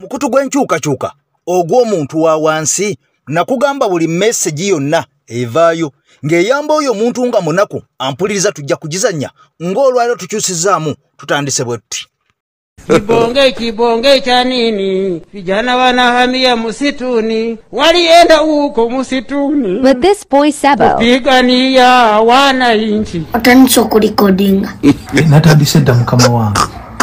Mukutu gwenkyukakyuka ogw'omuntu wa wansi nakugamba buli message yonna evaayo ng'eyamba oyo omuntu nga munaku ampuliriza tujja kugizanya ng'olwaliro tukyusizaamu tutandise bwetti. Kibonge cha nini? Vijana wanahamia msituni, walienda huko msituni. With this boy Sabo. Kupigania wananchi. Otandise okulikodinga. Natandise dda mukama wange.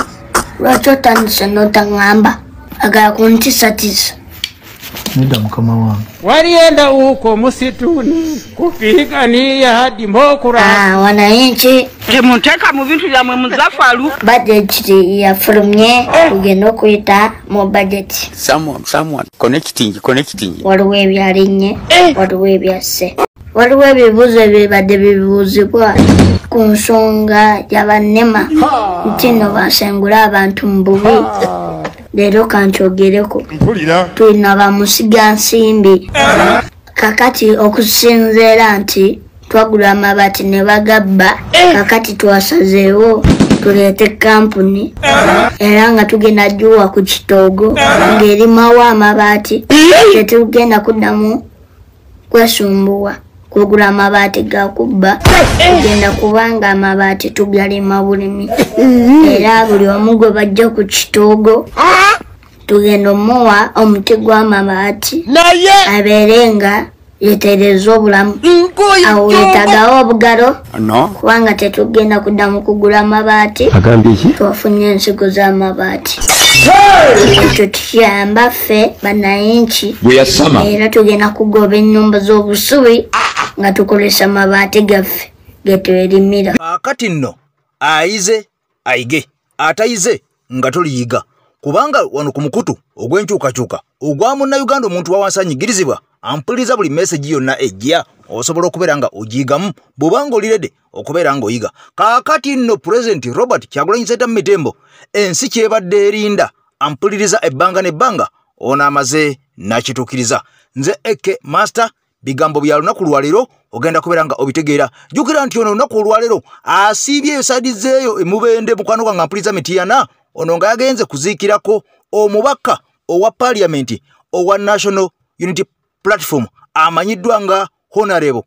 Lwaki otandise n'otaŋŋamba agala kuntisatisa? Nedda mukama wange. Walienda huko msituni, kupigania demokrasia. Wananchi. Temunteka mu bintu byamwe muzafalu. Budget yafulumye tugenda okuyita mu budget. Someone connecting. Waliwo ebyalinye, waliwo ebyasse. Waliwo ebibuuzo ebibadde bibuuzibwa ku nsonga y'abannema nti nno basengula abantu mu bubi. Leero kankyogereko. Tulina bamusigansimbi. Kakati okusinzeera nti twagula amabaati ne bagabba. Kakati twasazeewo tuleete kampuni era nga tugenda juwa ku kitoogo ng'erimawo amabaati tetugenda kuddamu kwesumbuwa kugula amabaati ga kubba tugenda kubanga amabaati tugalima bulimi era buli omu gwe bajja ku kitoogo tugenda omuwa omuti gw'amabaati abeere nga yetereza obulamu awo yetagawo obugalo kubanga tetugenda kuddamu kugula amabaati twafunye ensigo z'amabaati ekyo tukiyamba ffe bannanchi era tugenda kugoba ennyumba z'obusubi nga tukozesa amabaati gaffe getwerimira. Kaakati nno ayize ayige atayize nga toliyiga kubanga wano ku mukutu ogw'enkyukakyuka ogwa munnayuganda omuntu wawansi anyigirizibwa ampuliriza buli message yonna ejja osobola okubeera nga ogiyigamu bw'obanga olirede okubeera nga oyiga. Kaakati nno President Robert Kyagulanyi Ssentamu Mitembo ensi kyebadde erinda ampuliriza ebbanga n'ebbanga ono amaze nakituukiriza. Nze Eke Master bigambo bya lunaku lwaleero ogenda kubeera nga obitegeera. Jjukira nti ono olunaku olwaleero asiibye esadizeeyo emubende mukwano gwange ampuliriza Mityana ono nga yagenze kuziikirako omubaka owa Parliament owa National Unity Platform amanyiddwa nga Honorable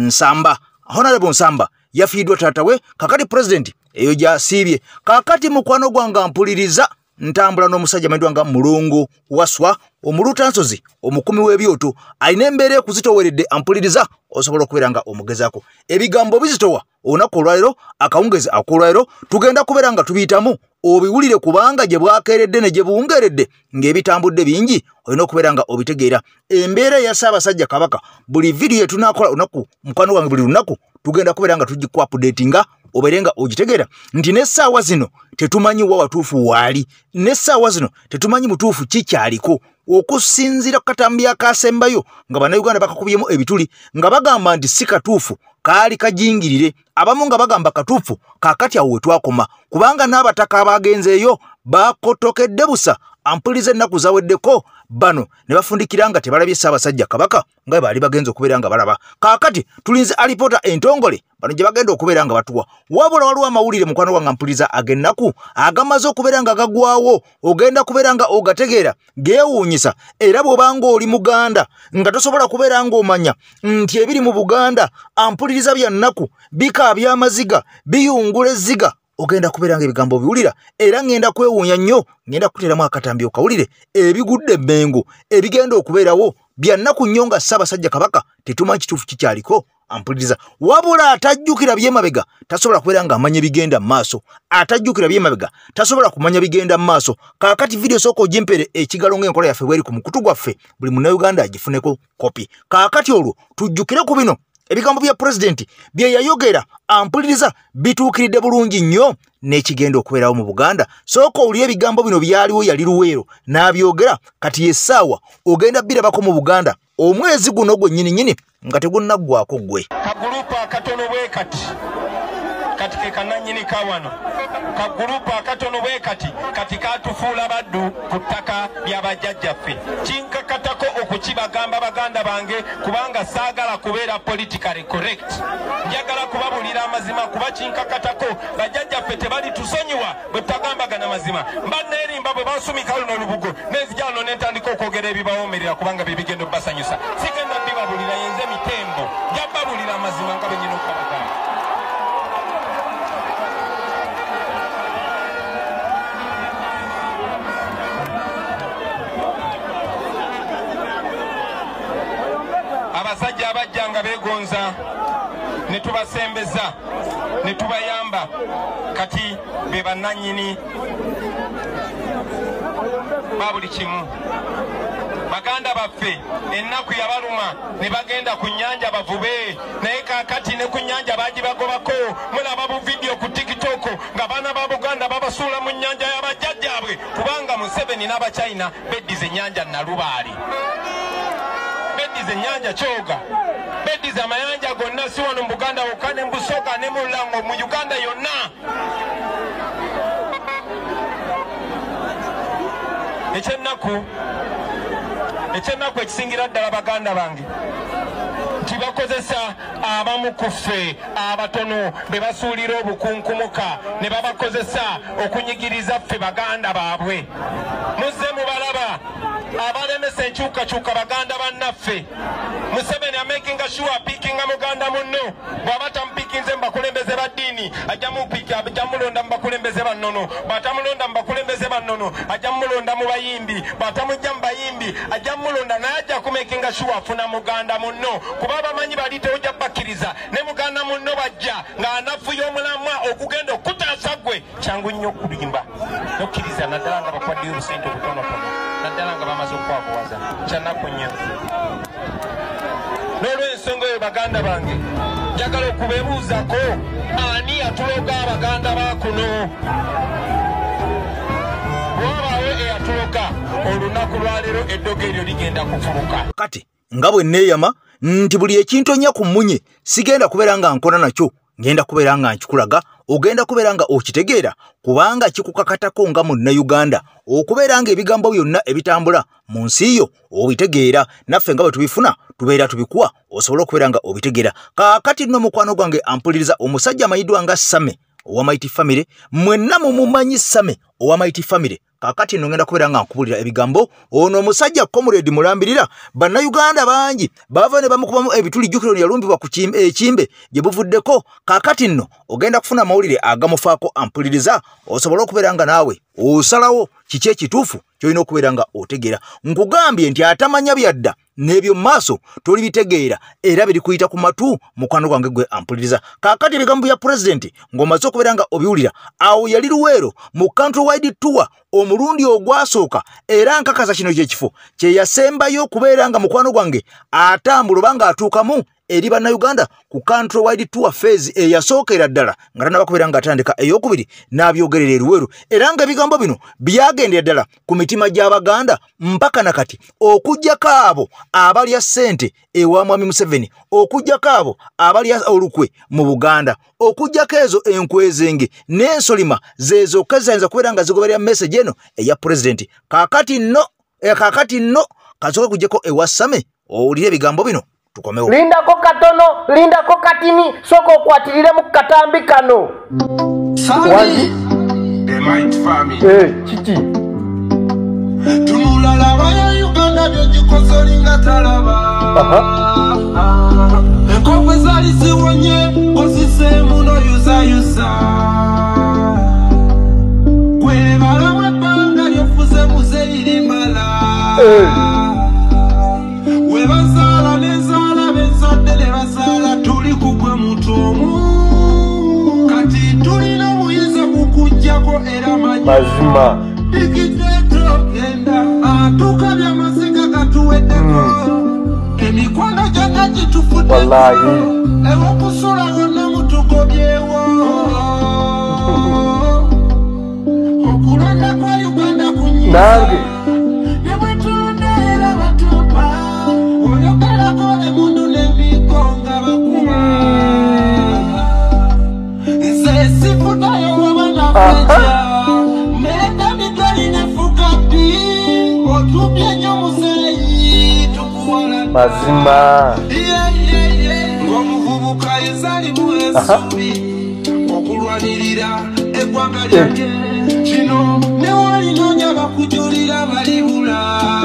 Nsamba yafiiddwa taatawe. Kakati President eyo gyasiibye. Kakati mukwano gwange ampuliriza ntambula n'omusajja amanyiddwa nga Mulongo Waswa omulutansozi omukumi w'ebyoto alina embeera ekuzitoweredde ampuliriza osobola okubeera nga omugezaako. Ebigambo bizitowa olunaku olwaleero akawungezi akolwaleero tugenda kubeera nga tubiyitamu obiwulire kubanga gye bwakeeredde ne gye buwungeeredde ng'ebitambudde bingi olina okubeera nga obitegeera. Embeera ya Ssaabasajja Kabaka buli vidiyo yetunaakola olunaku mukwano gwange buli lunaku tugenda kubeera nga tujja ku-updatinga obeere nga ogitegeera nti n'essaawa zino tetumanyi wa watuufu waali, n'essaawa zino tetumanyi mutuufu kikyaliko okusinziira ku katambi akaasembayo nga bannayuganda bakakubyemu ebituli nga bagamba nti si katuufu kaali kajingirire, abamu nga bagamba katuufu kaakati awo we twakoma kubanga n'abataka abagenzeeyo bakotokedde busa. Ampuliriza ennaku zaweddeko bano ne bafundikira nga tebalabye Ssaabasajja Kabaka nga baali bagenza okubeera nga balaba. Kaakati tulinze alipoota entongole bano gye bagenda okubeera nga batuwa. Wabula waliwo amawulire mukwano gwange ampuliriza ag'ennaku agamaze okubeera nga gagwawo ogenda kubeera nga ogategeera geewuunyisa era bw'obanga oli Muganda nga tosobola kubeera ng'omanya nti ebiri mu Buganda ampuliriza bya nnaku bikaabya amaziga biyungula ezziga ogenda kubeera nga ebigambo biwulira era ngenda kwewuunya nnyo ngenda kuteeramu akatambi okawulire ebigudde emmengo ebigenda okubeerawo bya nnaku nnyo nga Ssaabasajja Kabaka tetumanyi kituufu kikyaliko ampuliriza. Wabula atajjukira by'emabega tasobola kubeera nga amanya bigenda mu maaso, atajjukira by'emabega tasobola kumanya bigenda mu maaso. Kaakati vidiyo sooka ogimpere ekigalo ng'enkola yaffe bweri ku mukutu gwaffe buli munnayuganda agifuneko kopi. Kaakati olwo tujjukire ku bino ebigambo bya President bye yayogera ampuliriza bituukiridde bulungi nnyo n'ekigenda okubeerawo mu Buganda. Sooka owulire ebigambo bino byaliwo yali Luweero n'abyogera kati yessaawa ogenda birabako mu Buganda omwezi guno gwe nnyini nga tegunnaggwako ggwe. Kagurupa katono bwe kati kati ke kananyini kawano ka gurupa akatono bwe kati katufuula baddu ku ttaka ly'abajjajjaffe kinkakatako okukibagamba baganda bange kubanga saagala kubeera politically correct njagala kubabulira amazima kuba kinkakatako bajjajjaffe tebali tusonyiwa bwe tutagambagana mazima mbanneerimba bwe basumika luno olubugo n'enzijano n'entandika okwogera ebibawoomerera kubanga bye bigenda obbasanyusa sigenda bibabulira yenze mitembo njababulira amazima nga benyina okukabagamba. Abasajja abajjanga beegonza ne tubasembeza ne tubayamba kati be bannannyini babuli kimu baganda baffe ennaku yabaluma ne bagenda ku nnyanja bavube naye kaakati ne ku nnyanja bagibagobako mulaba bu vidiyo ku tikitoko nga baana ba Buganda babasuula mu nnyanja y'abajjajjaabwe kubanga Museveni n'Abachina beddiza ennyanja Nalubaali beddiza ennyanja Kyoga beddiza amayanja gonna si wano mu Buganda wokka ne Busoga ne Mulango mu Uganda yonna. Ekyennaku ekisingira ddala baganda bange nti bakozesa abamu ku ffe abatono be basuulira obukunkumuka ne babakozesa okunyigiriza ffe baganda baabwe. Muzze mubalaba abalemesa enkyukakyuka baganda bannaffe. Museveni amakinga sure apiikinga muganda munno bw'aba tamupiikinze mu bakulembeze ba ddiini ajja mulonda mu bakulembeze bannono bw'atamulonda mu bakulembeze bannono ajja mulonda mu bayimbi bw'atamujja mu bayimbi ajja mulonda naye ajja kumakinga sure afuna muganda munno kuba bamanyi bali tewojja bakkiriza ne muganda munno bajja ng'anafuya omulamwa okugenda okutaasa gwe kyangu nnyo okulimba nokkiriza naddala nga bakwaddeyo obusente obutonotono naddala nga bamaze okwakuwaza kyannaku nnyo. N'olw'ensonga eyo baganda bange njagala okubeebuuzako ani yatuloga abaganda ba kuno bw'obaawo eyatuloga olunaku lwaleero eddogo eryo ligenda kufuluka. Kati nga bwe neeyama nti buli ekintu nnya ku munye sigenda kubeera nga nkona nakyo ngenda kubeera nga nkikulaga ogenda kubeera nga okitegeera kubanga kikukakatako nga Munnayuganda okubeera nga ebigambo byonna ebitambula mu nsi yo obitegeera naffe nga bwe tubifuna tubeera tubikuwa osobola okubeera nga obitegeera. Kaakati nno mukwano gwange ampuliriza omusajja amanyiddwa nga Same owa Mighty Family mwenna mumumanyi Same owa Mighty Family. Kaakati nno ngenda kubeera nga nkubulira ebigambo ono omusajja Comrade mulambirira bannayuganda bangi bava ne bamukubamu ebituli jjukiro yalumbibwa ku ekimbe gye buvuddeko. Kaakati nno ogenda kufuna mawulire agamufaako ampuliriza osobola okubeera nga naawe osalawo kiki ekituufu kyolina okubeera nga otegeera. Nkugambye nti atamanya byadda n'ebyo maaso toli bitegeera era biri kuyita ku matu mukwano gwange gwe ampuliriza. Kaakati ebigambo bya pulezidenti ng'omaze okubeera nga obiwulira awo yali Luweero mu countrywide tour omulundi ogwasooka era nkakasa kino kyekifo kye yasembayo okubeera nga mukwano gwange atambula oba ng'atuukamu eri bannayuganda ku countrywide tour phase eyasookera ddala nga tannabakubeera nga atandika ey'okubiri n'abyogerera e Luweero era nga ebigambo bino byagendera ddala ku mitima gy'Abaganda mpaka nakati okuggyako abo abalya ssente ewa Mwami Museveni okuggyako abo abalya olukwe mu Buganda okuggyako ezo enkwezenge n'ensolima zezokka zayinza kubeera nga zigoberera message eno eya pulezidenti. Kaakati nno kasooke kuggyako ewa Same owulire ebigambo bino tukomewo. Lindako katono, lindako katini, soko okwatirire mu katambi kano. Sami, the Mighty Family. Chichi. Tunulala baya Uganda byogikoze linga talaba. Enkokwe zali ziwonye, kozise muno yuza. Gwe balamu ebbanga lyofuze muze lirimala. We bazala nezala bezadde ne bazala tuli kugwe mutomu kati tulina buyinza kukujjako era mazima ikiteto genda atukabya amaziga gatuweddeko emikwano gyonna gitufudde wallahi ewokusula wonna mutugobyewo okulonda kwa Uganda kunyiza nange mazima ng'omuvubuka ezalimu ensobi okulwanirira eggwanga lyange kino newalinoonya bakujulira balibula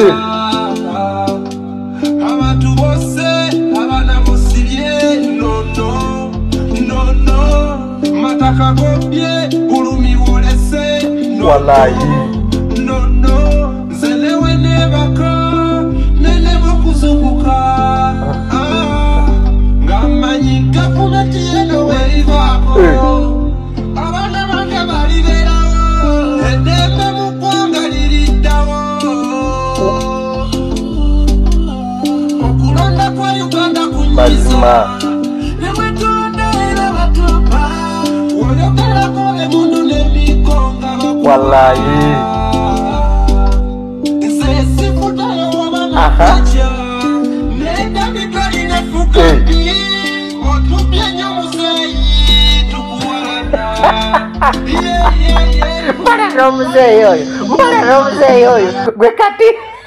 abantu bose abaana bosibye nono mataka gobye bulumi wolese walayi nono nzelewe nebaka nenebo kuzunguka ngamanyi gavumenti yeno werivako abaana bange baliberawo eddembe mu ggwanga liriddawo okulonda kwa uganda kunyiza nemwetonda era batopa woyogerako emundu n'emigonga walayi nze sifutayo wabanakuja nedabitwali nefukambi otupye nyo muzeyi tukuwalana mbala n'omuzeeyi oyo gwe kati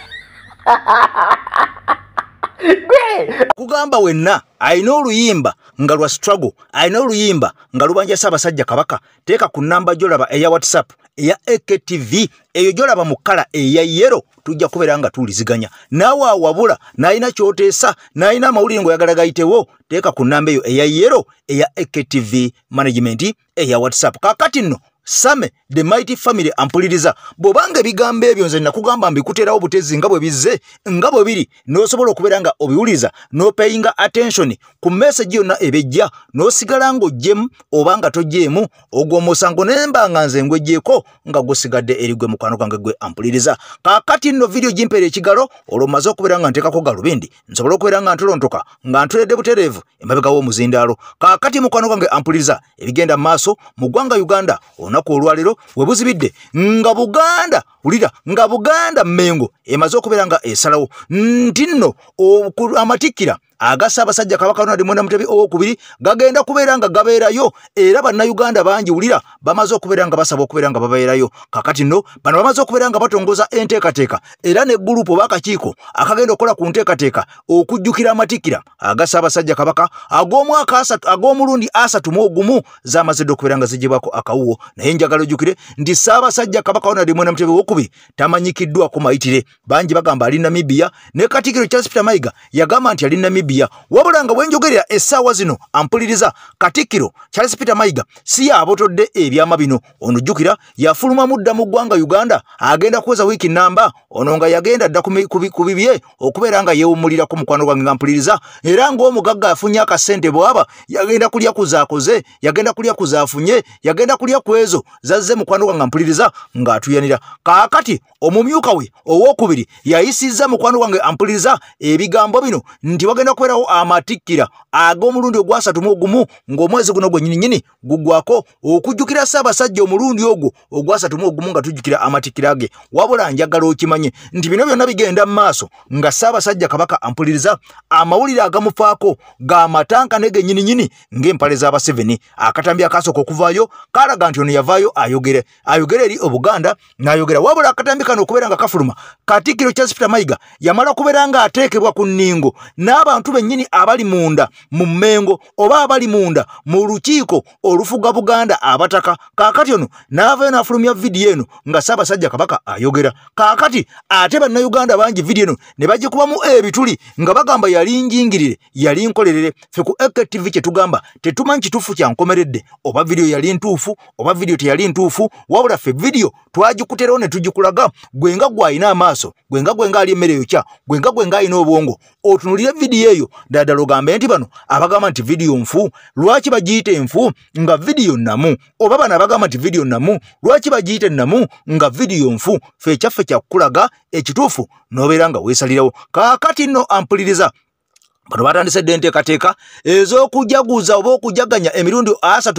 gwe kugamba wenna alina oluyimba nga lwa struggle, alina oluyimba nga lubanja Ssaabasajja Kabaka, teeka ku nnamba gyolaba eya WhatsApp eya AKTV, eyo gyolaba mu kkala eya yero, tujja kubeera nga tuwuliziganya naawe awabula n'alina ky'oteesa n'alina amawulire ng'oyagala gayitewo, teeka ku nnamba eyo eya yero eya AKTV management eya WhatsApp. Kaakati nno Same the mighty family ampuliriza bobanga ebigambo ebyo nze nakugamba mbikuterawo butezi nga bwe bizze nga bwe biri n'osobola okubeera nga obiwuliza n'opayinga attention ku message yonna ebejja n'osigala ng'ojjemu oba nga tojjeemu ogwo omusango nemba nga nze ngwejjeeko nga gusigadde eri gwe mukwano gwange gwe ampuliriza. Kaakati nno video gimpeera ekigalo olwo mmaze okubeera nga nteekako galubindi nsobola okubeera nga ntolontoka nga ntuledde butereevu emabega w'omuzindaalo. Kaakati mukwano gwange ampuliriza ebigenda mu maaso mu ggwanga Uganda olunaku olwaleero we buzibidde nga Buganda ulira nga Buganda Mmengo emaze okubeera nga esalawo nti nno amatikkira aga Ssaabasajja Kabaka Ronald Muwenda Mutebi owokubiri gagenda kubeera nga gabeerayo era bannayuganda bangi ulira bamaze okubeera nga basaba okubeera nga babeerayo. Kakati nno bano bamaze okubeera nga batongoza enteekateeka era ne gurupu oba akakiiko akagenda okukola ku nteekateeka okujjukira amatikkira aga Ssaabasajja Kabaka ag'omulundi 31 z'amazidde okubeera nga ziggyibwako akawuwo, naye njagala ojjukire nti Ssaabasajja Kabaka Ronald Muwenda Mutebi owokubiri tamanyikiddwako mayitire. Bangi bagamba ali Namibia ne Katikkiro Charles Peter Mayiga yagamba nti ali Namibia. Wabula nga bwenjogerera essaawa zino ampuliriza Katikkiro Charles Peter Mayiga si yaabotodde ebyama bino. Ono jjukira yafuluma mudda mu ggwanga Uganda agenda kuweza wiiki namba ono nga yagenda dda ku bibye okubeera nga yeewummulira ku mukwano gwange nga mpuliriza era ng'omugagga afunye akasente bwaba yagenda kulya kuzaakoze yagenda kulya kuzaafunye yagenda kulya ku ezo zazze mukwano gwange mpuliriza ng'atuyanira. Kaakati omumyuka we owokubiri yayisizza mukwano gwange ampuliriza ebigambo bino nti wagenda kubeerawo amatikkira ag'omulundi ogwa31 ng'omwezi guno gwennyininyini guggwako okujjukira Ssaabasajja omulundi ogwo ogwa31 nga tujjukira amatikkira ge. Wabula njagala okimanye nti bino byonna bigenda mu maaso nga Ssaabasajja Kabaka ampuliriza amawulire agamufaako ga matanka ne gennyininyini ng'empale z'aba7 akatambi akasooka okuvaayo kalaga nti ono yavaayo ayogere eri Obuganda n'ayogera. Wabula akatambi kano okubeera nga kafuluma Katikkiro Charles Peter Mayiga yamala okubeera nga ateekebwa ku nningo n'abantu bennyini abali munda mu Mmengo oba abali munda mu lukiiko olufuga Buganda abataka. Kaakati ono n'avaayo n'afulumya vidiyo eno nga Ssaabasajja Kabaka ayogera. Kaakati ate bannayuganda bangi vidiyo eno ne bagikubamu ebituli nga bagamba yali njingirire yali nkolerere. Ffe ku AKTV kye tugamba tetumanyi kituufu kyankomeredde oba vidiyo yali ntuufu oba vidiyo teyali ntuufu, wabula ffe vidiyo twagikuterawo ne tugikulaga gwenga gw'alina amaaso gwenga ali emmere yokya gwenga alina obwongo otunulire vidiyo eyo ddala ogambe nti bano abagamba nti vidiyo nfu lwaki bagiyite enfu nga vidiyo namu, oba bano abagamba nti vidiyo namu lwaki bagiyite namu nga vidiyo nfu. Ffe ekyaffe kyakulaga ekituufu n'obeera nga weesalirawo. Kaakati nno ampuliriza bano batandise dde enteekateeka ez'okujaguza oba okujaganya emirundi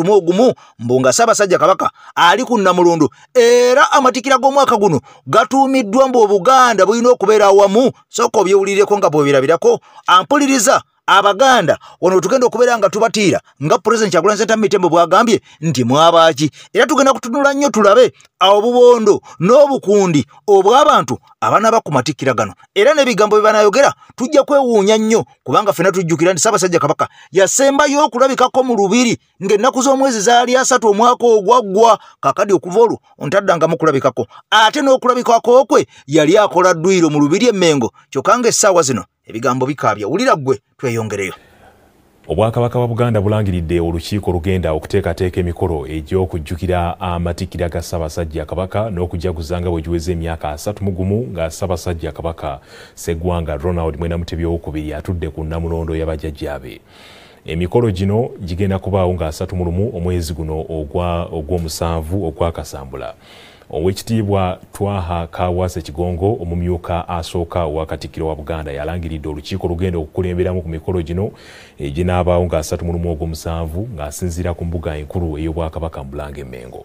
31 mbu nga Ssaabasajja Kabaka ali ku Namulundu era amatikkira g'omwaka guno gatuumiddwa mbu Obuganda bulina okubeera awamu. Sooka obyewulirireko nga bwebirabirako ampuliriza abaganda wano tugenda okubeera nga tubatiira nga President Kyagulanyi Ssentamu Mitembo bwagambye nti mwabaki, era tugenda kutunula nnyo tulabe obubondo n'obukundi obw'abantu abanaba ku matikkira gano, era n'ebigambo bye banayogera tujja kwewuunya nnyo kubanga ffenna tujjukira nti Ssaabasajja Kabaka yasembayo okulabikako mu Lubiri ng'ennaku z'omwezi zaali 3 omwaka ogwaggwa. Kakadi okuva olwo ontaddangamu kulabikako, ate n'okulabikako kwe yali akola ddwiro mu Lubiri e Mengo, kyokka ng'essaawa zino ebigambo bikaabya. Wulira ggwe tweyongereyo. Obwakabaka bwa Buganda bulangiridde olukiiko lugenda okuteekateeka emikolo egy'okujjukira amatikkira ga Ssaabasajja Kabaka n'okujaguza nga bwe giweze emyaka 31 nga Ssaabasajja Kabaka Sseggwanga Ronald Mwenda Mutebi II atudde ku nnamulondo y'abajjajjaabe. Emikolo gino gigenda kubaawo nga 31 omwezi guno ogw'omusanvu ogwa Kasambula. Owekitiibwa Twaha Kaawaase Kigongo omumyuka asooka wa Katikkiro wa Buganda yalangiridde olukiiko lugenda okukulemberamu ku mikolo gino eginaabaawo nga 31 ogw'omusanvu ng'asinziira ku mbuga enkulu ey'Obwakabaka mu Bulange Mengo.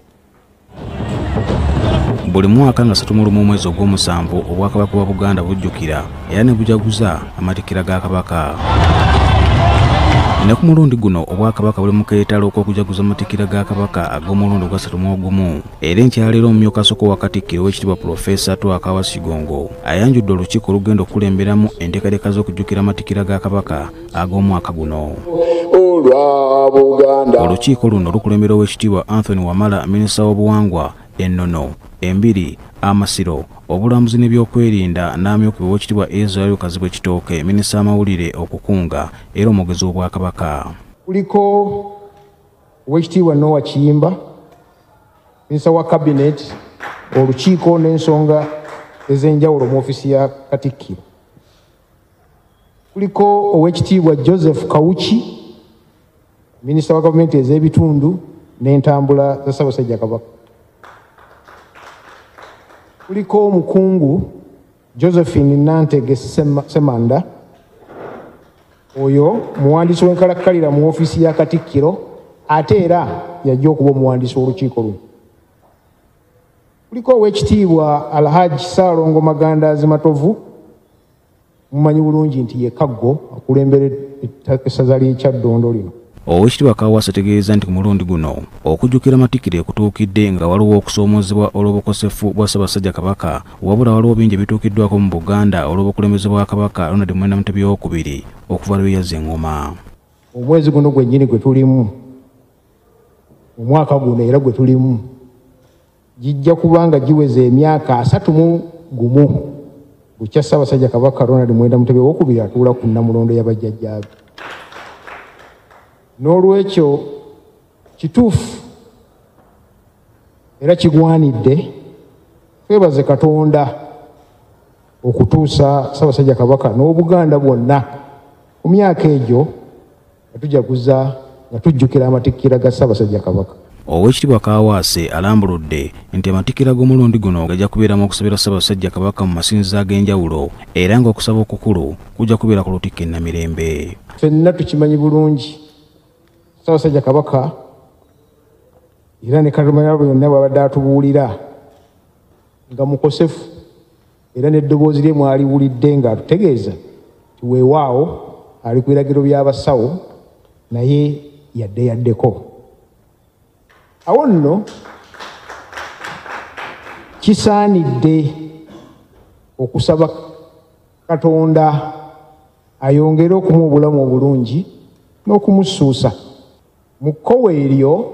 Buli mwaka nga 31 omwezi ogw'omusanvu Obwakabaka bwa Buganda bujjukira era ne bujaguza amatikkira ga Kabaka. Ne ku mulundi guno Obwakabaka buli mu keetalo ok'okujaguza amatikkira ga Kabaka ag'omulundi gwa 31 era enkyaleero omumyuka asooka wa Katikkiro w'ekitiibwa Profesa Twaha Kaawaase Kigongo ayanjudde olukiiko olugenda okukulemberamu enteekateeka z'okujjukira amatikkira ga Kabaka ag'omwaka guno. Olukiiko luno lukulembera ow'ekitiibwa Anthony Wamala, minisita w'obuwangwa, ennono, embiri, amasiro, obulambuzi n'ebyokwerinda, n'amyukibwa ow'ekitiibwa Israel Kazibwe Kitooke, minisita w'amawulire, okukunga era omwogezi w'Obwakabaka. Kuliko ow'ekitiibwa Noah Kiyimba, minisita wa Cabinet, olukiiko n'ensonga ez'enjawulo mu ofiisi ya Katikkiro. Kuliko ow'ekitiibwa Joseph Kawuki, minisita wa gavumenti ez'ebitundu n'entambula za Ssaabasajja Kabaka. Kuliko omukungu Josephine Nantege Semanda, oyo muwandiisi w'enkalakkalira mu ofiisi ya Katikkiro ate era yajja okuba omuwandiisi w'olukiiko luno. Kuliko ow'ekitiibwa Alhaji Ssaalongo Magandaazi Matovu, mumanyi bulungi nti ye Kaggo akulembera essaza ly'e Kyaddondo lino. Owekitiibwa Kaawaase ategeeza nti ku mulundi guno okujjukira amatikkira kutuukidde nga waliwo okusoomoozebwa olw'obukosefu bwa Ssaabasajja Kabaka, wabula waliwo bingi ebituukiddwako mu Buganda olw'obukulembeze bwa Kabaka Ronald Mwenda Mutebi II okuva lwe yazza eŋŋoma. Omwezi guno gwennyini gwe tulimu, omwaka guno era gwe tulimu, gijja kuba nga giweze emyaka 31 bukya Ssaabasajja Kabaka Ronald Mwenda Mutebi II atuula ku nnamulondo y'abajjajjaabe. N'olwekyo kituufu era kigwanidde twebaze Katonda okutuusa Ssaabasajja Kabaka n'Obuganda bwonna ku myaka egyo nga tujaguza nga tujjukira amatikkira ga Ssaabasajja Kabaka. Owekitiibwa Kaawaase alambuludde nti amatikkira g'omulundi guno gajja kubeeramu okusabira Ssaabasajja Kabaka mu masinzizo ag'enjawulo era ng'okusaba okukulu kujja kubeera ku lutikko e Namirembe. Ffenna tukimanyi bulungi Ssaabasajja Kabaka era ne Katonda yonna bw'abadde atubuulira nga mukosefu era n'eddoboozi lye mwaliwulidde ng'atutegeeza ti weewaawo ali ku biragiro by'abasawo naye yaddeko. Awo nno kisaanidde okusaba Katonda ayongere okumuwa obulamu obulungi n'okumusuusa. Mu kkowe eryo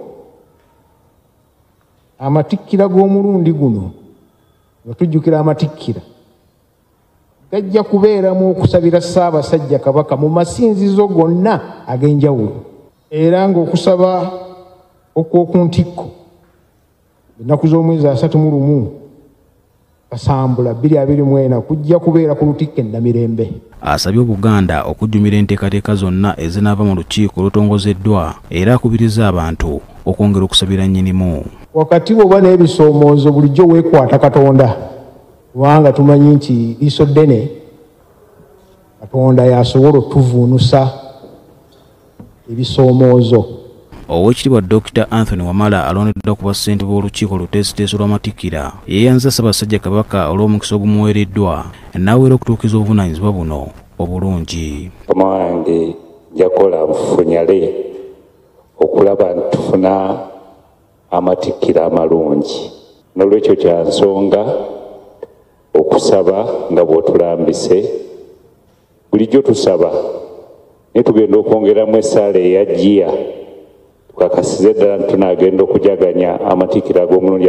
amatikkira g'omulundi guno nga tujjukira amatikkira gajja kubeeramu okusabira Ssaabasajja Kabaka mu masinzizo gonna ag'enjawulo era ng'okusaba okw'oku ntikko ennaku z'omwezi 31 Kasambula 2024 kujja kubeera ku lutikko e Namirembe. Asabye Obuganda okujjumira enteekateeka zonna ezinaava mu lukiiko olutongozeddwa era akubiriza abantu okwongera okusabira nnyinimu. Wakati bw'oba n'ebisoomoozo bulijjo weekwata Katonda kubanga tumanyi nti liiso ddene Katonda yasobola otuvuunusa ebisoomoozo. Owekitiibwa Dr. Anthony Wamala alondeddwa ku bassentebe b'olukiiko oluteeseteese lw'amatikkira yeeyanza Ssaabasajja Kabaka olw'omukisa ogumuweereddwa n'aweera okutuukiza obuvunaanyizibwa buno obulungi. Mukama wange jakola nfunyale okulaba ntufuna amatikkira amalungi, n'olwekyo kya nsonga okusaba nga bw'otulambise. Bulijjo tusaba ne tugenda okwongeramu essaala eyajjiya tukakasize ddala ntunaagenda okujaganya amatikkira ag'omulundi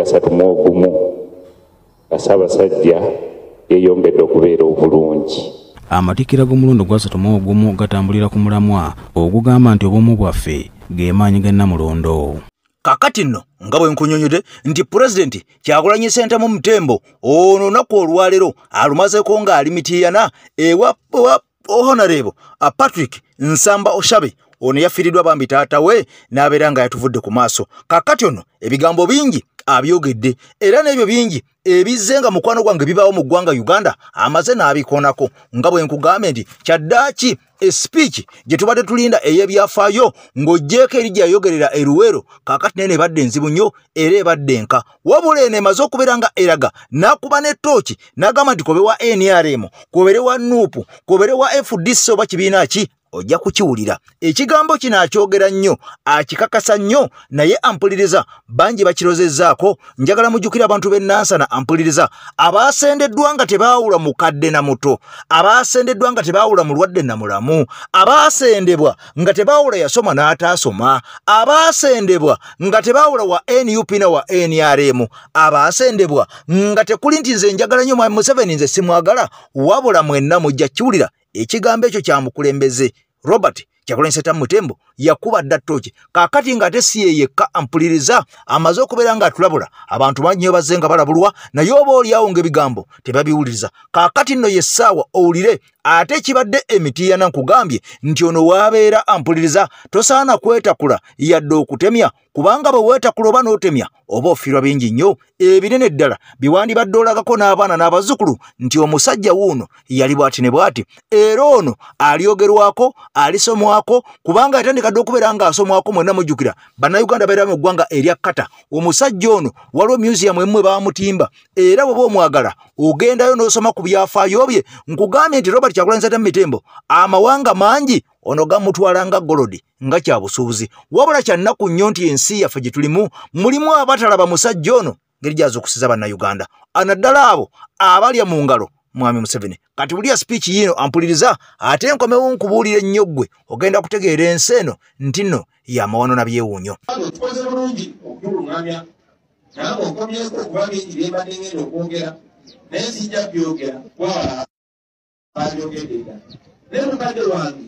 31 nga Ssaabasajja yeeyongedde okubeera obulungi. Amatikkira g'omulundi gwa 31 gatambulira ku mulamwa ogugamba nti obumu bwaffe ge maanyi ga Namulondo. Kakati nno nga bwe nkunyonyodde nti Pulezidenti Kyagulanyi Ssentamu Mutembo ono olunaku olwaleero alumazeeko ng'ali mitiyana ewa Honorable Patrick Nsamba Oshabe ono yafiiriddwa bambi taata we n'abeera nga yatuvudde ku maaso. Kakati ono ebigambo bingi abyogedde era n'ebyo bingi ebizze nga mukwano gwange bibaawo mu ggwanga Uganda amaze n'abikonako nga bwe nkugambe nti kyaddaaki speech gye tubadde tulinda ey'ebyafaayo ng'oggyeko eri gyayogerera e Luweero kakati nene ebadde nzibu nnyo era ebadde nka wabula eno emaze okubeera nga eraga n'akuba n'ettooki n'agamba nti kobe wa NRM kobere wa NUP kobere wa FDC oba kibiina ki ojja kukiwulira. Ekigambo kino akyogera nnyo akikakasa nnyo naye ampuliriza bangi bakirozezzaako. Njagala mujjukira abantu b'e Nansana ampuliriza abaasendeddwa nga tebaawula mukadde na muto, abaasendeddwa nga tebaawula mulwadde na mulamu, abaasendebwa nga tebaawula yasoma n'ataasoma, abaasendebwa nga tebaawula wa NUP na wa NRM, abaasendebwa nga tekuli nti nze njagala nnyo Mwami Museveni nze simwagala, wabula mwenna mujja kiwulira. Ekigambo ekyo kya mukulembeze Robert Kyagulanyi Ssentamu Mutembo yakuba dda ttooki kakati ng'ate si ye yekka ampuliriza amaze okubeera ng'atulabula abantu bangi nnyo bazze nga balabulwa naye oba oliawo ng'ebigambo tebabiwuliriza. Kakati nno yessaawa owulire ate kibadde emitiyana nkugambye nti ono waabeera ampuliriza tosaana kwetakula yadde okutemya kubanga bwe weetakula oba n'otemya oba ofiirwa bingi nnyo ebinene ddala biwandibadde olagako n'abaana n'abazzukulu nti omusajja wuuno yali bw'ati ne bw'ati era ono alyogerwako alisomwako kubanga yatandikadde okubeera ng'asomwako mwenna mujjukira bannayuganda beera mu ggwanga erya Kata. Omusajja ono waliwo museum emu baamutimba era bw'oba omwagala ogendayo n'osoma ku byafaayo bye nkugambye nti Robert Kyagulanyi Ssentamu Mutembo amawanga mangi ono gamutwala nga golodi nga kya busuubuzi wabula kya nnaku nnyo nti ensi yaffe gye tulimu mulimu abatalaba musajja ono ngeri gy'aza okusiza bannayuganda anaddala abo abalya mu ngalo Mwami Museveni. Kati bulya speech yino ampuliriza ate nkomewo nkubuulira ennyo ggwe ogenda kutegeera ensi eno nti nno y'amawano na byewuunyo. Tukoze bulungi okutulungamya naye okomyeko okuba bingi bye mbadde ngenda okwogera naye sijja byogera wabala babyogedde dda naye mukadde wange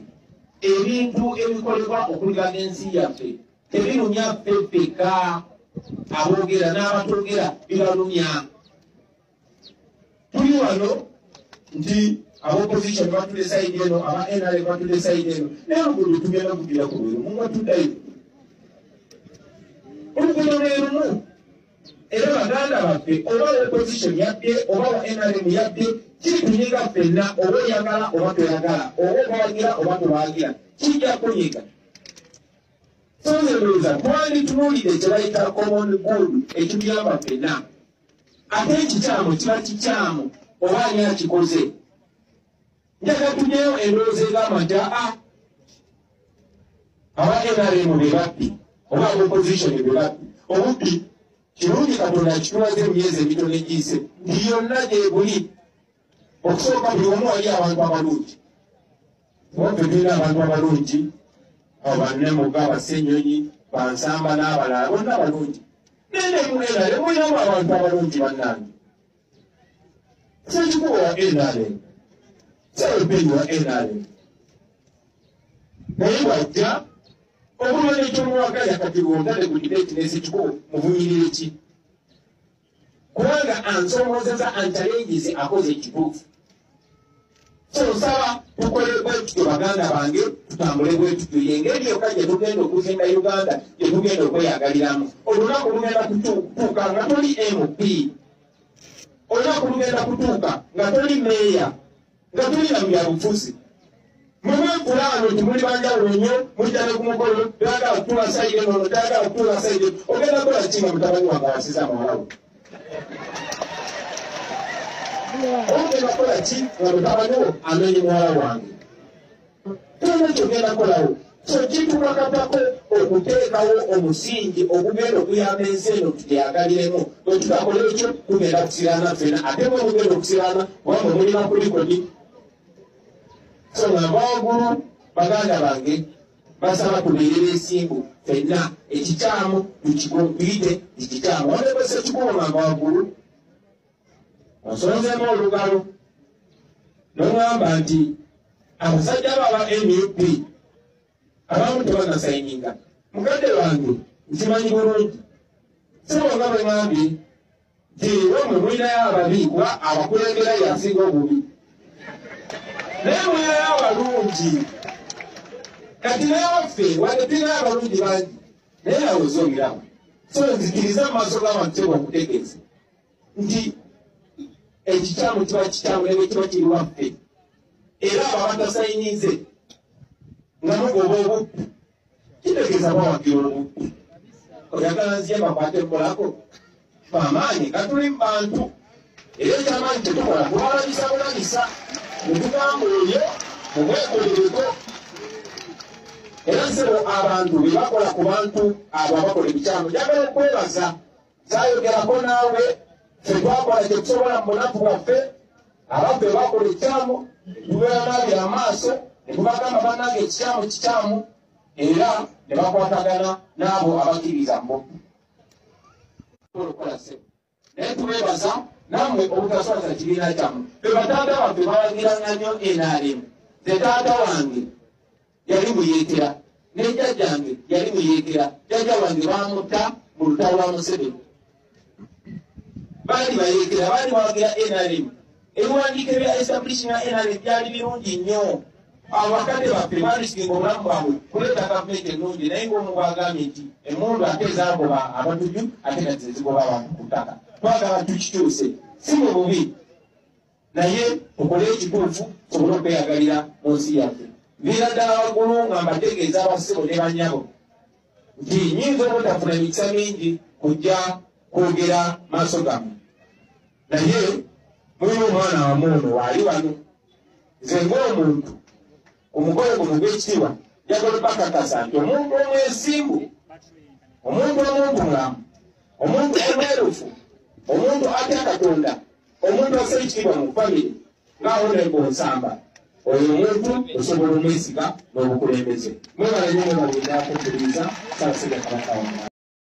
ebintu ebikolebwa okuliraga ensi yaffe tebirumya ffeffeka aboogera n'abatogera bibalumya. Tuli wano nti ab'opposition batule sayidi eno aba NRM batule sayidi eno naye oluguudo tugenda kugira ku lweru munga tuddayo oluguudo lwerumu era baganda baffe oba opposition yadde oba wa NRM yadde kitunyiga ffenna oba oyagala oba toyagala oba obawagira oba tobawagira kijja kunyiga. Sonzereza twanditunuulidde kye bayita common good ekituyamba ffenna ate ekikyamu kiba kikyamu oba ani akikoze. Njagala tulyeyo endowooza egamba nti aba NRM be babbi oba opposition be babbi. Obubbi kirungi Katonda akitulaze emyezi emitono egiyise nti yonna gyebuli okusooka buli omu wali abantu abalungi waffe tulina abantu abalungi abo bannemuga abasenyonyi bansamba n'abalala bonna abalungi nene mu NRM mulinamu abantu abalungi bannange sekikuba wa NRM sewebbeni wa NRM naye wajja obulwa n'ekyomuwagala kati lwondale ku dibetinesi kikuba muvunyirire ki kubanga ansomozeza antalengizi akoze ekituufu. So nsaba tukole bwetutyo baganda bange tutambule bwetutyo yengeri yokka gye tugenda okuzimba Uganda gye tugenda okweyagaliramu. Olunaku lugenda kutuuka nga toli MP, olunaku lugenda kutuuka nga toli meeya, nga toli na byabufuzi. Mumwe pulaano nti muli banjawulo nnyo mujja ne ku mukolo tayagala kutuula sayidi eno tayagala kutuula sayidi ogenda kola ki nga mutabani wange awasiza muwalawo ogenda kola ki nga mutabani wo amenye muwala wange tena kyogenda kolawo so kitukakatako okuteekawo omusingi ogugenda okuyamba ensi eno tuteyagaliremu bwe tutakola ekyo tugenda kusiraana ffena ate bwe mugenda okusiraana wamwe mulina kulikodi so nga waggulu baganda bange basaba tubeerera ensimbu ffenna ekikyamu tukiyite ekikyamu wabebese kikuwomanga waggulu osonzemu olugalo n'oŋŋamba nti abasajja baba NUP abamu tebanasayininga mukadde wange nkimanyi bulungi sibonga bwe ŋambye nti wamwe mulinayo ababi kuba abakulembera yasinga obubi naye mulinayo abalungi kati naye waffe wadde tulinayo abalungi bangi naye awe zongeramu so nzikiriza mu maaso g'abantu tebwa okutegeeza nti ekikyamu kiba kikyamu nebwe kiba kiri waffe era abo batasayinize nga mugoba obuppu kitegeeza bawagira obuppu oyagala nziye bakwate mukolako amaanyi gatuli mu bantu era ekyamaanyi tetukola kubalabisa bulabisa netugamba oyo mumwekolereko era nsebo abantu be bakola ku bantu abo abakola ebikyamu njagala okwebaza zayogerako naawe ffe twakola kyetusobola mu bunafu bwaffe abaffe bakola ekikyamu tubeeranaabira amaaso ne tubagamba bannange ekikyamu kikyamu era ne bakwatagana n'abo abakkiriza mboppu naye tubeebaza nammwe obutaswaza kibiina kyammwe be bataata baffe balagiranga nnyo NRM ze taata wange yali muyeekera ne jjajjange yali muyeekera jjajja wange bamutta mu lutalo lwa Museveni baali bayeekera baali bawagira NRM ebiwandiiko ebya establishing NRM byali birungi nnyo abakadde baffe baalisinga obulamu bwabwe kuleeta gavumenti ennungi naye ng'omu bwagambye nti emmundu ate ezagoba abatuju ate nazo ezigoba abantu ku ttaka twagala tukikyuse si mu bubi naye tukole ekituufu tusobole okweyagalira mu nsi yaffe nviira ddala waggulu nga mbategeeza abasibo ne bannyabo nti nyinza obutafuna emikisa mingi kujja kwogera maaso gammwe naye mulimu omwana wamuuno waali wano nze ng'omuntu omukolo guno gw'ekitiibwa njagala bakakasa nti omuntu omwesimbu omuntu omuntulamu omuntu omwerufu omuntu atya Katonda omuntu assa ekitiibwa mu famire ng'awo nemba onsamba oyo omuntu osobola omwesiga n'obukulembeze mwebala nyo mwebagenda kukkiriza Ssaabasajja Kabaka wonna.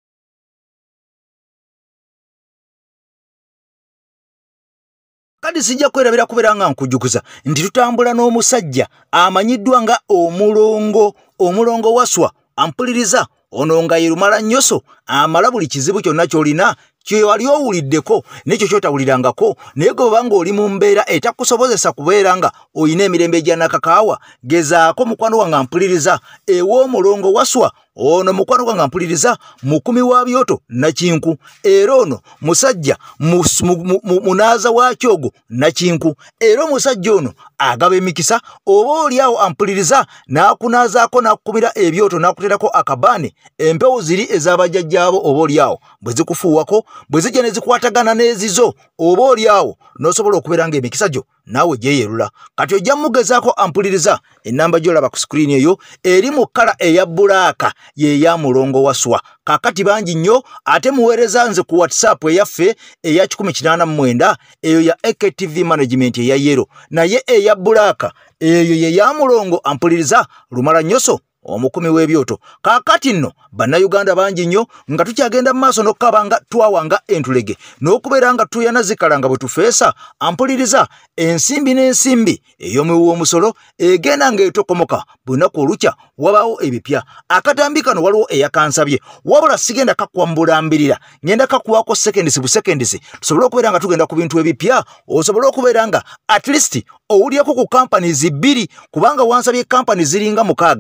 kadi sijja kwerabira kubeera nga nkujjukuza nti tutambula n'omusajja amanyiddwa nga omulongo waswa ampuliriza ono nga ye Lumala Nyoso amala buli kizibu kyonna ky'olina kye wali owuliddeko n'ekyo ky'otawulirangako naye gwe banga oli mu mbeera etakusobozesa kubeera nga oyina emirembe egy'anakakaawa gezaako mukwano wange ampuliriza ew'omulongo waswa ono mukwano gwange ampuliriza mukumi wa byoto Nakinku era ono musajja munaaza wa Kyogo Nakinku era omusajja ono agaba emikisa oba oliawo ampuliriza n'akunaazaako n'akukumira ebyoto n'akuterako akabaane empewo ziri ez'abajjajjaabo oba oliawo bwe zikufuuwako bwe zijja ne zikwatagana n'ezizo oba oliawo n'osobola okubeera ng'emikisa gyo naawe gyeyerula kati ojja mugezaako ampuliriza ennamba gy'olaba ku screen eyo eri mu kkala eya bbulaaka yeeya mulongo waswa kakati bangi nnyo ate muweereza nze ku WhatsApp eyaffe eya 189 eyo ya AKTV management eya yero naye eya bbulaaka eyo yeeya mulongo ampuliriza Lumala Nyoso omukumi w'ebyoto kakati nno bannayuganda bangi nnyo nga tukyagenda mu maaso n'okukabanga twawanga entulege n'okubeera nga tuyana zikala nga bwe tufeesa ampuliriza ensimbi n'ensimbi ey'omuwi w'omusolo egenda ng'etokomoka bunaku olukya wabaawo ebipya akatambi kano waliwo eyakansabye wabula sigenda kakwambulambirira ngenda kakuwako sekendisi busekendisi tusobole okubeera nga tugenda ku bintu ebipya osobole okubeera nga at least owulyeko ku companies 2 kubanga wansabye companies ziringa 6 naye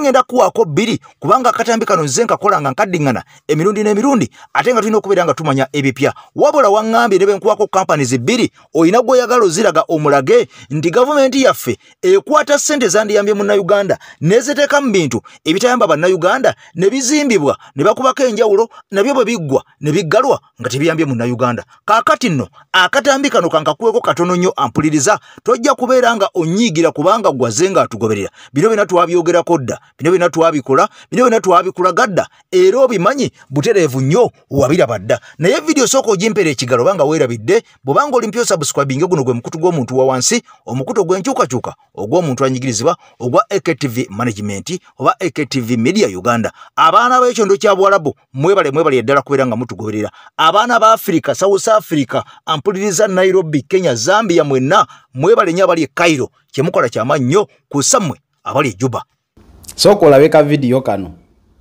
ngenda kuwako bbiri kubanga akatambi kano nze nkakola nga nkaddingana emirundi n'emirundi ate nga tulina okubeera nga tumanya ebipya wabula waŋŋambye ne benkuwako companies bbiri oyina gw'oyagala oziraga omulage nti gavumenti yaffe ekwata ssente zandiyambye munnayuganda neziteeka mu bintu ebitayamba bannayuganda ne bizimbibwa ne bakubako enjawulo nabyo bwe biggwa ne biggalwa nga tebiyambye munnayuganda kaakati nno akatambi kano kankakuweko katono nnyo ampuliriza tojja kubeera nga onyiigira kubanga gwaze nga atugoberera bino byonna twabyogerako dda bino byonna twabikola bino byonna twabikulaga dda era obimanyi butereevu nnyo wabiraba dda naye vidiyo sooka ogimpeera ekigalo banga weerabidde bw'obanga olimpyo subscribinge guno gwe mukutu gw'omuntu wa wansi omukutu ogw'enkyukakyuka ogw'omuntu anyigirizibwa ogwa AKTV Management oba AKTV Media Uganda abaana b'ekyondo kya Bwarabu mwebale eddala kubeera nga mutugoberera abaana ba Africa South Africa ampuliriza Nairobi Kenya Zambia mwenna mwebale nnyo abali e Cairo kyemukola ky'amaanyi nnyo ku sammwe abali e Juba sooka olabeka vidiyo kano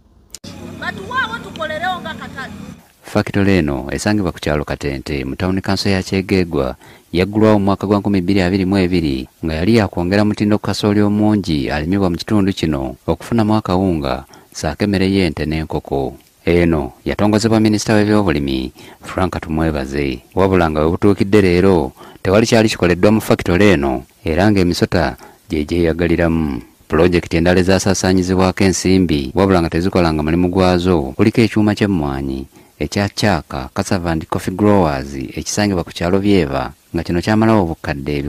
Factory eno esangibwa ku kyalo Katente mu tawuni kanso ya Kyegeegwa yaggulwawo mu mwaka gwa 2022 nga yali yakwongera mutindo ku kasooli omungi alimibwa mu kitundu kino okufunamu akawunga saako emmere y'ente n'enkoko. Eno yatongozebwa minisita w'ebyobulimi Frank Tumwebaze wabula nga we butuukidde leero tewali kyali kikoleddwa mu factory eno era ng'emisota gye gyeyagaliramu. Pulojekiti endala ezasaasaanyizibwako ensimbi wabula nga tezikolanga mulimu gwazo kuliko ekyuma ky'emmwanyi ekya Chaka Cassava and Coffee Growers ekisangibwa ku kyalo Byeva nga kino kyamalawo obukadde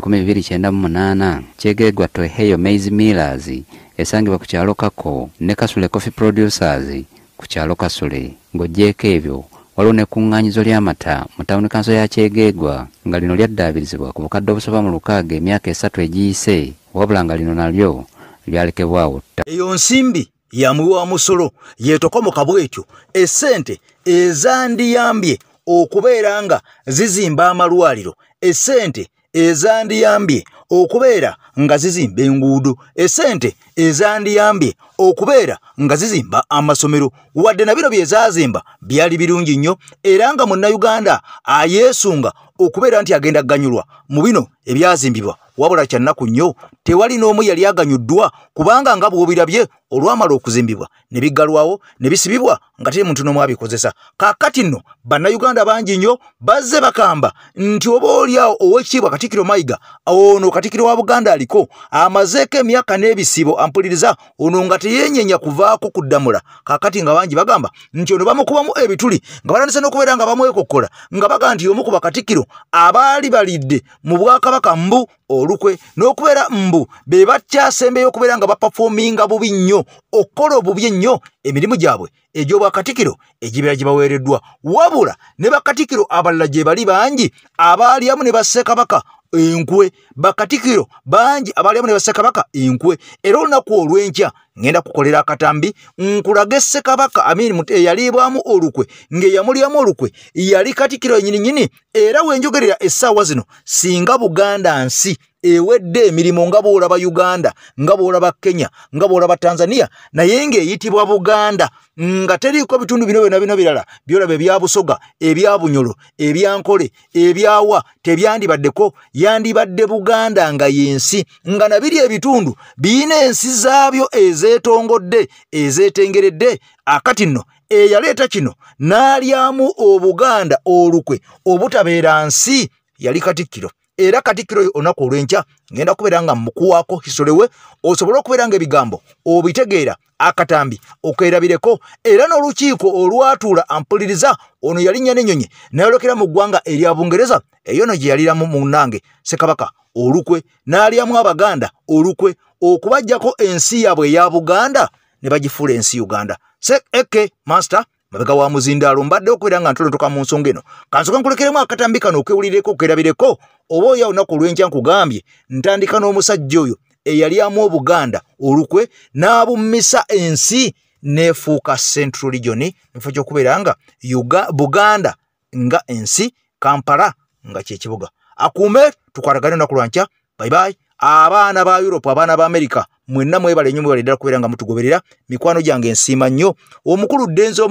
298. Kyegeegwa Toheyo Maize Millers esangibwa ku kyalo Kako ne Kasule Coffee Producers ku kyalo Kasule. Ng'oggyeko ebyo waliwo n'ekkuŋŋaanyizo ly'amata mu tawuni kanso ya Kyegeegwa nga lino lyaddaabirizibwa ku bukadde obusoba mu 6 emyaka 3 egiyise wabula nga lino nalyo lyalekebwawo. Eyo nsimbi yamuwa musolo yetokomoka bwetyo essente ezandiyambye okubeera nga zizimba amalwaliro essente ezandiyambye okubeera nga zizimba enguudo essente ezandiyambye okubeera nga zizimba amasomero wadde na bino byezazimba byali birungi nnyo era nga munnayuganda ayeesunga okubeera nti agenda ganyulwa mu bino ebyazimbibwa wabula kyannaku nnyo tewali n'omu yali aganyuddwa kubanga nga bw'obirabye olwamala okuzimbibwa ne biggalwawo ne bisibibwa nga teri muntu n'omu abikozesa. Kaakati nno bannayuganda bangi nnyo bazze bakamba nti oba oliawo ow'ekitiibwa Katikkiro Mayiga ono Katikkiro wa Buganda aliko amazeeko emyaka n'ebisibo ampuliriza ono nga teyeenyenya kuvaako kuddamula. Kaakati nga bangi bagamba nti ono bamukubamu ebituli nga batandise n'okubeera nga bamwekokkola nga baga nti omu ku Bakatikkiro abaali balidde mu Bwakabaka Mbu olukwe n'okubeera mbu be bakyasembeyo okubeera nga bapafominga bubi nnyo okukola obubi ennyo emirimu gyabwe egy'Obwakatikkiro egibeera gye baweereddwa wabula ne Bakatikkiro abalala gye bali bangi abaaliamu ne Bassekabaka enkwe Bakatikkiro bangi abaaliamu ne Bassekabaka enkwe era olunaku olw'enkya ngenda kukolera akatambi nkulaga Ssekabaka Amin eyaliibwamu olukwe ng'eyamulyamu olukwe yali Katikkiro nyininyini era wenjogerera essaawa zino singa Buganda nsi ewedde emirimu nga bw'olaba Uganda nga bw'olaba Kenya nga bw'olaba Tanzania naye ng'eyitibwa Buganda nga teriiko bitundu bino bino birala byolaba ebya Busoga ebya Bunyolo ebya Nkole ebyawa tebyandibaddeko yandibadde Buganda nga yensi nga nabiri ebitundu birina ensi zaabyo ezeetongodde ezeetengeredde. Akati nno eyaleeta kino n'alyamu Obuganda olukwe obutabeera nsi yali Katikkiro era Katikkiro olunaku olw'enkya ngenda kubeera nga mukuwaako hisole we osobole okubeera nga ebigambo obitegeera akatambi okerabireko era n'olukiiko olwatuula ampuliriza ono yalinnya n'ennyonyi n'ayolekera mu ggwanga erya Bungereza eyo no gye yaliramu munnange Ssekabaka olukwe n'alyamu Abaganda olukwe okubajjako ensi yaabwe eya Buganda ne bagifuula ensi Uganda. Eke master mabega wa muzindaalo mbadde okubeera nga ntonotoka mu nsonga eno kansoka nkulekeremu akatambi kano okwewulireko okerabireko oba oya olunaku olw'enkya nkugambye ntandika n'omusajja oyo eyalyamu Obuganda olukwe n'abummisa ensi neefuuka Central Region mufo ky'okubeera nga Buganda nga ensi Kampala nga kyekibuga. Akuume tukwatagane olunaku lwa nkya. Bye bye. Abaana ba Europe abaana ba America mwenna mwebale nnyo mwebale ddala kubeera nga mutugoberera mikwano gyange ensiima nnyo omukulu Dizo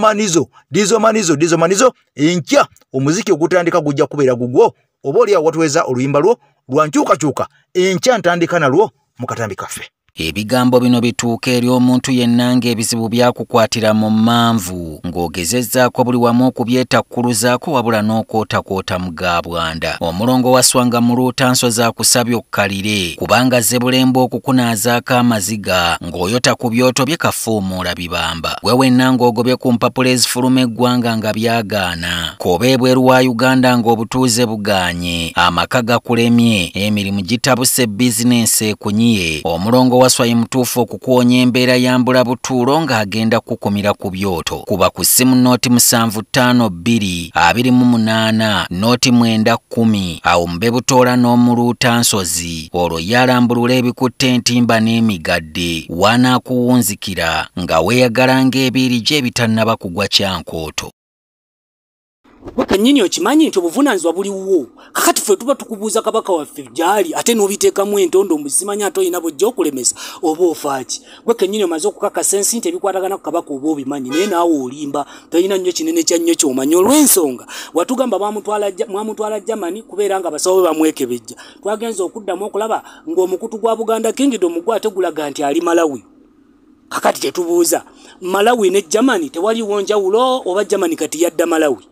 Manizo enkya omuziki ogutandika gujja kubeera gugwo oba oliawo watuweza oluyimba lwo lwa nkyukakyuka enkya ntandika nalwo mu katambi kaffe. Ebigambo bino bituuka eri omuntu yenna ng'ebizibu byakukwatira mu manvu ng'ogezezzaako buli wamu okubyetakkuluzaako wabula n'okootakoota mu Gabwanda. Omulongo wa Swanga mu Luutansozi akusabye okkalire kubanga Zebulembe okukunaazaako amaziga ng'oyota ku byoto bye kafuumuula bibamba. Gwe wenna ng'ogobye ku mpapula ezifuluma eggwanga nga byagaana. Koba ebweru wa Uganda ng'obutuuze bugaanye, amaka gakulemye, emirimu gitabuse bizinensi ekunyiye. Omulongo waswaye mutuufu okukuwonya embeera yambula butuulo ng'agenda kukumira ku byoto. Kuba ku ssimu nooti 7552 28 nooti 910 awo mube butoola n'omu Luutansozi olwo yalambulula ebikutte entimba n'emigadde wanaakuwunzikira nga weeyagala ng'ebiiri gye ebitannaba kugwa Kyankooto. Wekennyini okimanyi nti obuvunaanyizibwa buliwo. Kakati ffe tuba tukubuuza kabaka waffe gy'ali ate n'obiteekamu entondo mbusimanya ate olina bujja okulemesa oba ofaaki. Wekennyini omaze okukakasa ensi nti ebikwatagana ku kabaka oba obimanyi naye naawe olimba tolina nnyo kinene kya nnyo ky'omanyi olw'ensonga watugamba mwamutwala Germany kubeera nga basawo be bamwekebejja. Twagenza okuddamu okulaba ng'omukutu gwa Buganda Kingdom gwa tegulaga nti ali Malawi. Kakati tetubuuza Malawi ne Germany tewaliwo njawulo oba Germany kati yadda Malawi?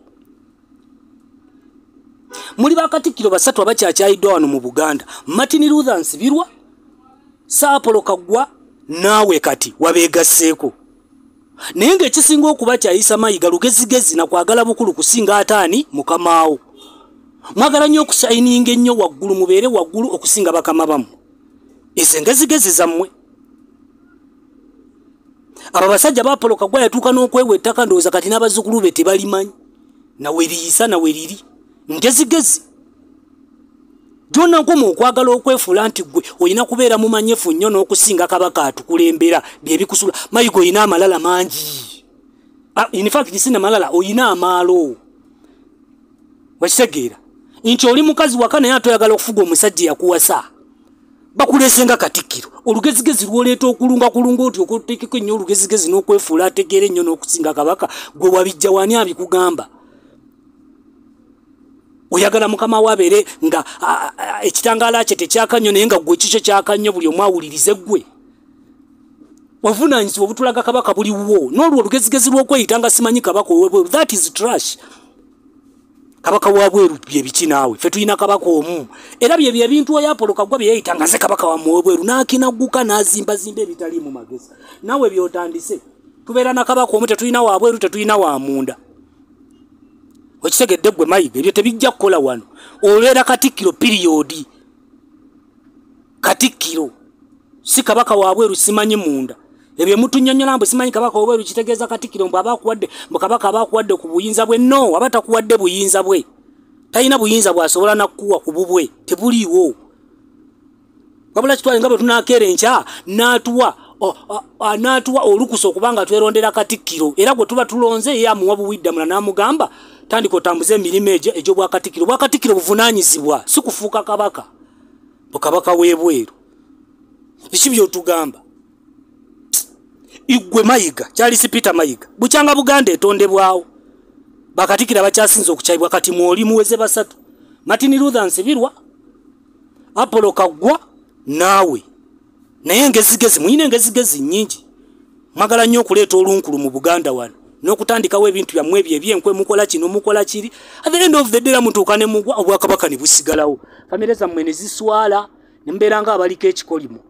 Muli bakatikkiro basatu abakyakyayiddwa wano mu Buganda. Martin Luther Nsibirwa, Apollo Kaggwa naawe kati wabeegasseeko. Naye ng'ekisinga okuba kyayisa Mayiga lugezigezi na kwagala bukulu kusinga ataani mukamaawo. Mwagala nnyo okusayininga ennyo waggulu mubeere waggulu okusinga bakama bamu. Ezo engezigezi zammwe. Abo basajja ba Apollo Kaggwa yatuuka n'okwewa ettaka ndowooza kati n'abazzukulu be tebalimanyi. Nawe liyisa nawe liri. Ngezigezi jona nkoma okwagala okwefuula nti gwe olina kubeera mumanyefu nnyo n'okusinga kabaka atukulembera bye bikusula. Mayiga olina amalala mangi. In fact sina malala olina amaalo. Wakitegeera nti oli mukazi waka naye atoyagala okufuga omusajja yakuwasa. Bakulesenga Katikkiro olugezigezi lwoleeta okulunga oti okuteekeko nnyo olugezigezi n'okwefuula ategeere nnyo n'okusinga kabaka gwe wabijja wani abikugamba. Oyagala mukama wabere nga ekitangaala kye tekyakannyo naye nga gwe kikyo kyakannyo buli omu awulirize gwe. Obuvunaanyizibwa obutulaga kabaka buliwo n'olwo olugezigezi lw'okweyita nga simanyi kabaka ow'ebweru. That is trash. Kabaka wabweru bye biki naawe? Ffe tulina kabaka omu era bye ebintu oyo Apollo Kaggwa bye yayita nga ze kabaka wa wabweru n'akinagguka n'azimbazimba ebitali mu magezi. Naawe by'otandise tubeera na kabaka omu tetulina wabweru tetulina wa munda. Okitegedde gwe Mayiga ebyo tebijja kukola wano. Olwera Katikkiro period. Katikkiro si kabaka wabweru simanyi munda. Ebyo mutunnyonnyola mbu simanyi kabaka wabweru kitegeeza Katikkiro mbu abakuwadde kabaka abakuwadde ku buyinza bwe. No, abatakuwadde buyinza bwe. Talina buyinza bw'asobola nakkuwa ku bubwe. Tebuliiwo. Wabula kitwale nga bwe tunaakeera enkya n'atuwa olukusa okubanga twerondera Katikkiro era gwe tuba tulonze ye amuwa buwiddamula n'amugamba tandika otambuze emirimu egy'obwa Katikkiro. Bwa Katikkiro buvunaanyizibwa si kufuuka kabaka. Bukabaka w'ebweru. Biki by'otugamba? Igwe Mayiga Charles Peter Mayiga bukyanga Buganda etondebwawo. Bakatikkiro bakyasinze okukyayibwa kati mwoli muweze basatu. Martin Luther Nsibirwa, Apollo Kaggwa naawe. Naye engezigezi muyina engezigezi nnyingi. Mwagala nnyo okuleeta olunkulu mu Buganda wano n'okutandikawo ebintu byammwe ebyo ebyenkwe mukola kino mukola kiri. At the end of the day mutuuka ne mugwa obwakabaka ne busigalawo. Famire zammwe ne ziswala ne mbeera nga abaliko ekikolimo.